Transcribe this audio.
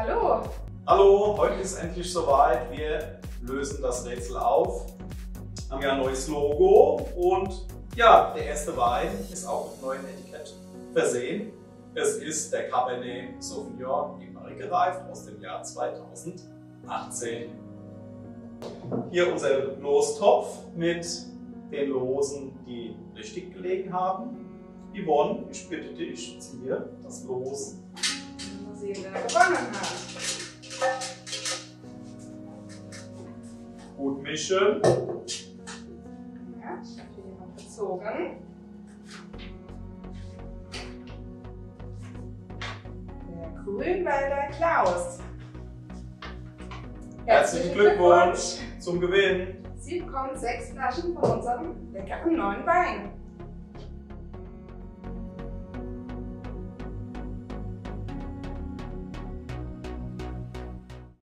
Hallo! Hallo, heute ist endlich soweit. Wir lösen das Rätsel auf. Haben ja ein neues Logo und ja, der erste Wein ist auch mit neuen Etikett versehen. Es ist der Cabernet Sauvignon im Barrique gereift aus dem Jahr 2018. Hier unser Lostopf mit den Losen, die richtig gelegen haben. Yvonne, ich bitte dich, ziehe das Los. Mal sehen, wer gewonnen hat. Gut mischen. Ja, ich habe hier jemand verzogen. Der Grünwälder Klaus. Herzlichen Glückwunsch zum Gewinn. Sie bekommen 6 Flaschen von unserem leckeren neuen Wein.